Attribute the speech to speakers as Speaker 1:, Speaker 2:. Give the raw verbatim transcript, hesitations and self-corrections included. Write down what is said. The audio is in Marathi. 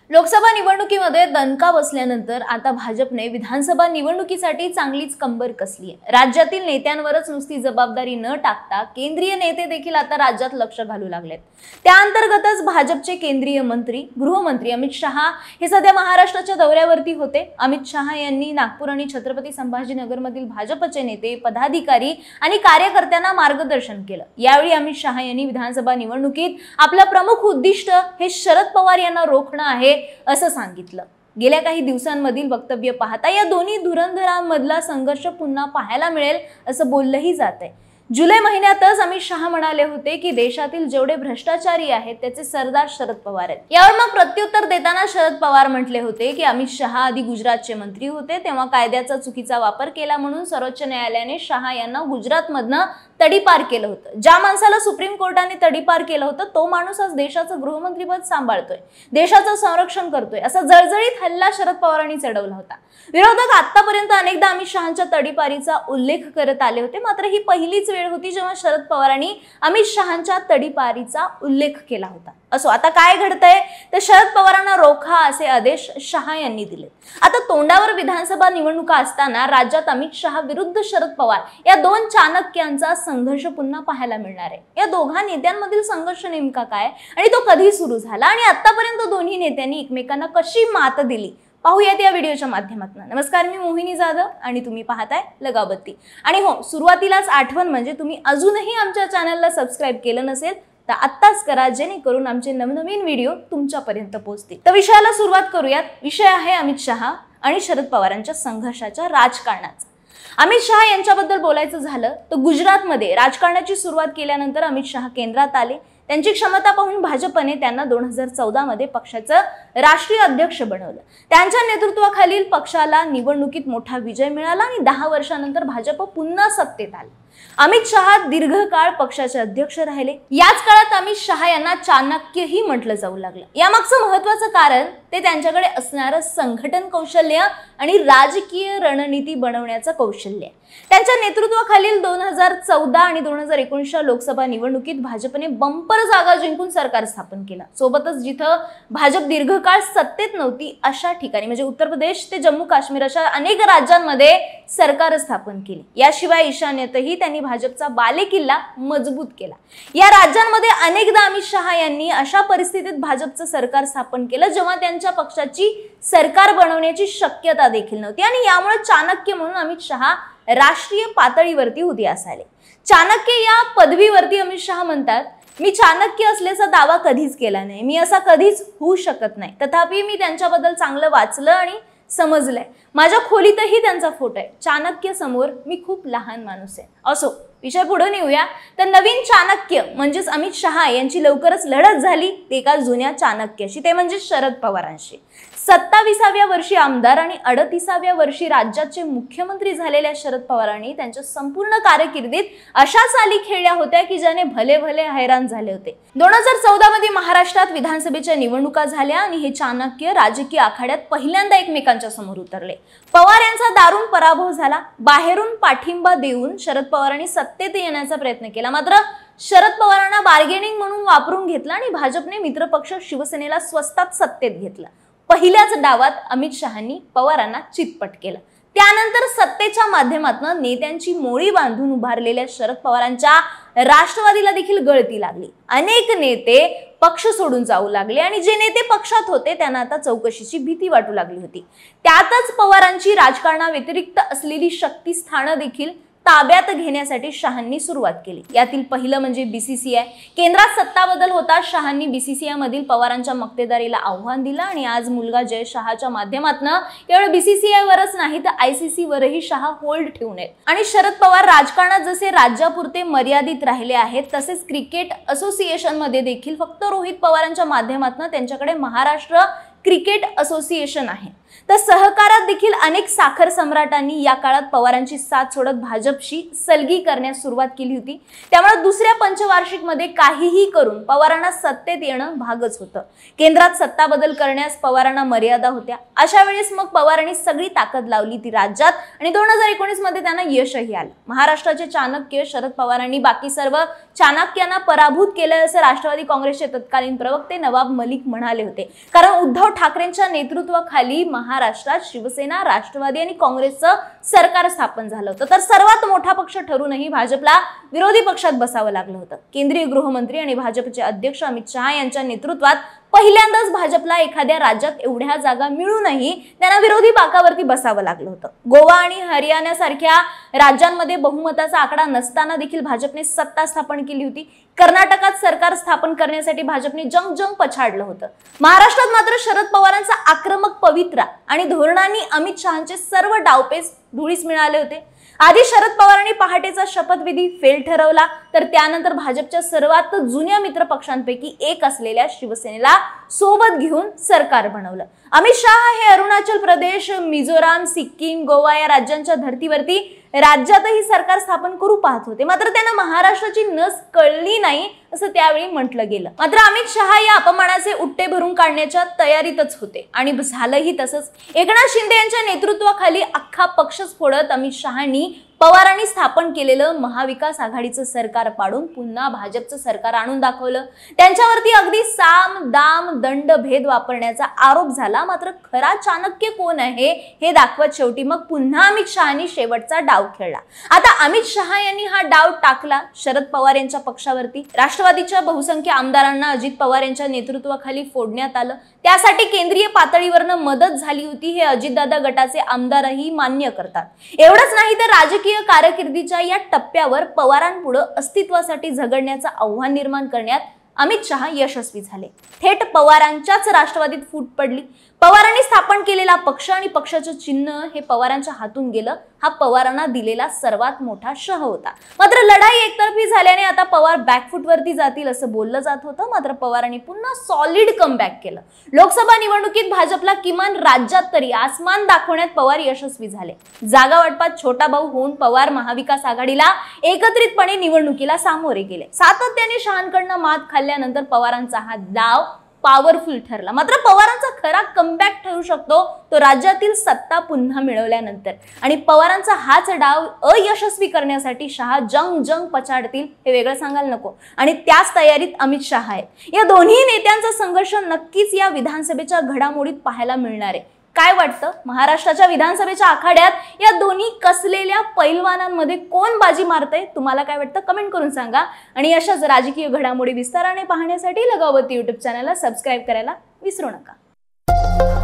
Speaker 1: लोकसभा निवडणुकीमध्ये दणका बसल्यानंतर आता भाजपने विधानसभा निवडणुकीसाठी चांगलीच कंबर कसली आहे। राज्यातील नेत्यांवरच नुसती जबाबदारी न टाकता केंद्रीय नेते देखील आता राज्यात लक्ष घालू लागलेत। त्या अंतर्गतच भाजपचे केंद्रीय मंत्री गृहमंत्री अमित शहा हे सध्या महाराष्ट्राच्या दौऱ्यावरती होते। अमित शहा यांनी नागपूर आणि छत्रपती संभाजीनगरमधील भाजपचे नेते, पदाधिकारी आणि कार्यकर्त्यांना मार्गदर्शन केलं। यावेळी अमित शहा यांनी विधानसभा निवडणुकीत आपलं प्रमुख उद्दिष्ट हे शरद पवार यांना रोखणं आहे असं सांगितलं। गेल्या काही दिवसांमधील वक्तव्य पाहता या दोन्ही धुरंधरांमधला संघर्ष पुन्हा पाहायला मिळेल असं बोललंही जातंय। जुलै महिन्यातच अमित शहा म्हणाले होते की देशातील जेवढे भ्रष्टाचारी आहेत त्याचे सरदार शरद पवार आहेत। यावर मग प्रत्युत्तर देताना शरद पवार म्हटले होते की अमित शहा आधी गुजरातचे मंत्री होते, तेव्हा कायद्याचा चुकीचा वापर केला म्हणून सर्वोच्च न्यायालयाने शहा यांना गुजरातमधनं तडीपार केलं होतं। ज्या माणसाला सुप्रीम कोर्टाने तडीपार केलं होतं तो माणूस आज देशाचं गृहमंत्रीपद सांभाळतोय, देशाचं संरक्षण करतोय असा जळजळीत हल्ला शरद पवारांनी चढवला होता। विरोधक आतापर्यंत अनेकदा अमित शहांच्या तडीपारीचा उल्लेख करत आले होते, मात्र ही पहिलीच वेळ होती जेव्हा शरद पवारांनी अमित शहांच्या तडीपारीचा उल्लेख केला होता। असो, आता काय घडतंय तर शरद पवारांना रोखा असे आदेश शहा यांनी दिले। आता तोंडावर विधानसभा निवडणुका असताना राज्यात अमित शहा विरुद्ध शरद पवार या दोन चाणक्यांचा संघर्ष पुन्हा पाहायला मिळणार आहे। या दोघा नेत्यांमधील संघर्ष नेमका काय आणि तो कधी सुरू झाला आणि आतापर्यंत दोन्ही नेत्यांनी एकमेकांना कशी मात दिली पाहूयात या व्हिडिओच्या माध्यमातून। नमस्कार, मी मोहिनी जाधव आणि तुम्ही पाहताय लगावबत्ती। आणि हो, सुरुवातीलाच आठवण म्हणजे तुम्ही अजूनही आमच्या चॅनलला सबस्क्राइब केलं नसेल तर आत्ताच करा, जेणेकरून आमचे नवनवीन व्हिडिओ तुमच्यापर्यंत पोहोचतील। तर विषयाला सुरुवात करूयात। विषय आहे अमित शहा आणि शरद पवारांच्या संघर्षाच्या राजकारणाचा। अमित शहा यांच्याबद्दल बोलायचं झालं तर गुजरातमध्ये राजकारणाची सुरुवात केल्यानंतर अमित शहा केंद्रात आले। त्यांची क्षमता पाहून भाजपने त्यांना दोन हजार चौदा मध्ये पक्षाचं राष्ट्रीय अध्यक्ष बनवलं। त्यांच्या नेतृत्वाखालील पक्षाला निवडणुकीत मोठा विजय मिळाला आणि दहा वर्षांनंतर भाजप पुन्हा सत्तेत आले। अमित शहा दीर्घकाळ पक्षाचे अध्यक्ष राहिले। याच काळात अमित शहा यांना चाणक्यही म्हटलं जाऊ लागलं। यामागचं महत्त्वाचं कारण ते त्यांच्याकडे असणारं संघटन कौशल्य आणि राजकीय रणनीती बनवण्याचं कौशल्य। त्यांच्या नेतृत्वाखालील दोन हजार चौदा आणि दोन हजार एकोणीसच्या लोकसभा निवडणुकीत भाजपने बंपर जागा जिंकून सरकार स्थापन केलं। सोबतच जिथं भाजप दीर्घकाळ सत्तेत नव्हती अशा ठिकाणी म्हणजे उत्तर प्रदेश ते जम्मू काश्मीर अशा अनेक राज्यांमध्ये सरकार स्थापन केली। याशिवाय ईशान्येतही त्यांनी भाजपचा बालेकिल्ला मजबूत केला। या राज्यांमध्ये अनेकदा अमित शहा यांनी अशा परिस्थितीत भाजपचं सरकार स्थापन केलं जेव्हा त्यांच्या पक्षाची सरकार बनवण्याची शक्यता देखील नव्हती आणि यामुळे चाणक्य म्हणून अमित शहा राष्ट्रीय पातळीवरती उदयास आले। चाणक्य या पदवीवरती अमित शहा म्हणतात, मी चाणक्य असल्याचा दावा कधीच केला नाही, मी असा कधीच होऊ शकत नाही, तथापि मी त्यांच्याबद्दल चांगलं वाचलं आणि समजलंय। माझ्या खोलीतही त्यांचा फोटो आहे। चाणक्य समोर मी खूप लहान माणूस आहे। असो, विषय पुढे नेऊया तर नवीन चाणक्य म्हणजेच अमित शहा यांची लवकरच लढत झाली ते एका जुन्या चाणक्याशी, ते म्हणजे शरद पवारांशी। सत्ताविसाव्या वर्षी आमदार आणि अडतीसाव्या वर्षी राज्याचे मुख्यमंत्री झालेल्या शरद पवारांनी त्यांच्या संपूर्ण कारकिर्दीत अशा चाली खेळल्या होत्या की ज्याने भले भले हैराण झाले होते। दोन हजार चौदा मध्ये महाराष्ट्रात विधानसभेच्या निवडणुका झाल्या आणि हे चाणक्य राजकीय आखाड्यात पहिल्यांदा एकमेकांच्या समोर उतरले। पवार यांचा दारुण पराभव झाला। बाहेरून पाठिंबा देऊन शरद पवारांनी सत्तेत येण्याचा प्रयत्न केला, मात्र शरद पवारांना बार्गेनिंग म्हणून वापरून घेतलं आणि भाजपने मित्रपक्ष शिवसेनेला स्वस्तात सत्तेत घेतलं। पहिल्याच डावात अमित शहांनी पवारांना चितपट केलं। त्यानंतर सत्तेच्या माध्यमातून नेत्यांची मोळी बांधून उभारलेल्या शरद पवारांच्या राष्ट्रवादीला देखील गळती लागली। अनेक नेते पक्ष सोडून जाऊ लागले आणि जे नेते पक्षात होते त्यांना आता चौकशीची भीती वाटू लागली होती। त्यातच पवारांची राजकारणाव्यतिरिक्त असलेली शक्तीस्थानं देखील ताब्यात घेण्यासाठी शहांनी सुरुवात केली। यातील पहिलं म्हणजे बीसीसीआय। केंद्रात सत्ता बदल होता शहांनी बीसीसीआय मधील पवारांच्या मक्तेदारीला आव्हान दिलं आणि आज मुलगा जय शहाच्या माध्यमातून केवळ बीसीसीआय वरच नाही तर आयसीसी वरही शहा होल्ड ठेवून आहेत। आणि शरद पवार राजकारणात जसे राज्यापुरते मर्यादित राहिले आहेत तसेच क्रिकेट असोसिएशन मध्ये देखील फक्त रोहित पवारांच्या माध्यमातून त्यांच्याकडे महाराष्ट्र क्रिकेट असोसिएशन आहे। तर सहकारात देखील अनेक साखर सम्राटांनी या काळात पवारांची साथ सोडत भाजपशी सलगी करण्यास सुरुवात केली होती। त्यामुळे दुसऱ्या पंचवार्षिक मध्ये काहीही करून पवारांना सत्तेत येणं भागच होतं। केंद्रात सत्ता बदल करण्यास पवारांना मर्यादा होत्या। अशा वेळेस मग पवारांनी सगळी ताकद लावली ती राज्यात आणि दोन हजार एकोणीस मध्ये त्यांना यशही आलं। महाराष्ट्राचे चाणक्य शरद पवारांनी बाकी सर्व चाणक्यांना पराभूत केलं असं राष्ट्रवादी काँग्रेसचे तत्कालीन प्रवक्ते नवाब मलिक म्हणाले होते। कारण उद्धव ठाकरेंच्या नेतृत्वाखाली महाराष्ट्रात शिवसेना, राष्ट्रवादी आणि काँग्रेसचं सरकार स्थापन झालं होतं। तर सर्वात मोठा पक्ष ठरूनही भाजपला विरोधी पक्षात बसावं लागलं होतं। केंद्रीय गृहमंत्री आणि भाजपचे अध्यक्ष अमित शहा यांच्या नेतृत्वात पहिल्यांदाच भाजपला एखाद्या राज्यात एवढ्या जागा मिळूनही त्यांना विरोधी बाकावरती बसावं लागलं होतं। गोवा आणि हरियाणासारख्या राज्यांमध्ये बहुमताचा आकडा नसताना देखील भाजपने सत्ता स्थापन केली होती। कर्नाटकात सरकार स्थापन करण्यासाठी भाजपने जंग जंग पछाडलं होतं। महाराष्ट्रात मात्र शरद पवारांचा आक्रमक पवित्रा आणि धोरणांनी अमित शहांचे सर्व डावपेच धुळीस मिळाले होते। आधी शरद पवारांनी पहाटेचा शपथविधी फेल ठरवला, तर त्यानंतर भाजपच्या सर्वात जुन्या मित्र पक्षांपैकी एक असलेल्या शिवसेनेला सोबत घेऊन सरकार बनवलं। अमित शहा हे अरुणाचल प्रदेश, मिझोराम, सिक्कीम, गोवा या राज्यांच्या धर्तीवरती राज्यातही सरकार स्थापन करू पाहत होते। मात्र त्यांना महाराष्ट्राची नस कळली नाही असं त्यावेळी म्हटलं गेलं। मात्र अमित शहा या अपमानाचे उट्टे भरून काढण्याच्या तयारीतच होते आणि झालंही तसंच। एकनाथ शिंदे यांच्या नेतृत्वाखाली अख्खा पक्षच फोडत अमित शहांनी पवारांनी स्थापन केलेलं महाविकास आघाडीचं सरकार पाडून पुन्हा भाजपचं सरकार आणून दाखवलं। त्यांच्यावरती अगदी साम दाम दंड भेद वापरण्याचा आरोप झाला। मात्र खरा चाणक्य कोण आहे हे दाखवत शेवटी मग पुन्हा अमित शहांनी शेवटचा डाव खेळला। आता अमित शहा यांनी हा डाव टाकला शरद पवार यांच्या पक्षावरती। राष्ट्रवादीच्या बहुसंख्य आमदारांना अजित पवार यांच्या नेतृत्वाखाली फोडण्यात आलं। त्यासाठी केंद्रीय पातळीवरनं मदत झाली होती हे अजितदादा गटाचे आमदारही मान्य करतात। एवढंच नाही तर राजकीय कारकिर्दीच्या या टप्प्यावर पवारांपुढे अस्तित्वासाठी झगडण्याचं आव्हान निर्माण करण्यात अमित शहा यशस्वी झाले। थेट पवारांच्याच राष्ट्रवादीत फूट पडली। पवारांनी स्थापन केलेला पक्ष आणि पक्षाचं चिन्ह हे पवारांच्या हातून गेलं। हा पवारांना दिलेला सर्वात मोठा शह होता। मात्र लढाई एकतर्फी झाल्याने आता पवार बॅकफूटवरती जातील असं बोललं जात होतं। मात्र पवारांनी पुन्हा सॉलिड कमबॅक केलं। लोकसभा निवडणुकीत भाजपला किमान राज्यात तरी आसमान दाखवण्यात पवार यशस्वी झाले। जागा वाटपात छोटा भाऊ होऊन पवार महाविकास आघाडीला एकत्रितपणे निवडणुकीला सामोरे गेले। सातत्याने शहांकडनं मात खाल्ल्यानंतर पवारांचा हा डाव पॉवरफुल ठरला। मात्र पवारांचा खरा कमबॅक ठरू शकतो तो राज्यातील सत्ता पुन्हा मिळवल्यानंतर आणि पवारांचा हाच डाव अयशस्वी करण्यासाठी शहा जंग जंग पछाडतील हे वेगळं सांगायला नको आणि त्याच तयारीत अमित शहा आहेत। या दोन्ही नेत्यांचा संघर्ष नक्कीच या विधानसभेच्या घडामोडीत पाहायला मिळणार आहे। काय वाटतं महाराष्ट्राच्या विधानसभेच्या आखाड्यात या दोन्ही कसलेल्या पैलवानांमध्ये कोण बाजी मारतंय तुम्हाला काय वाटतं कमेंट करून सांगा आणि अशाच राजकीय घडामोडी विस्ताराने पाहण्यासाठी लगावती यूट्यूब चॅनलला सबस्क्राइब करायला विसरू नका।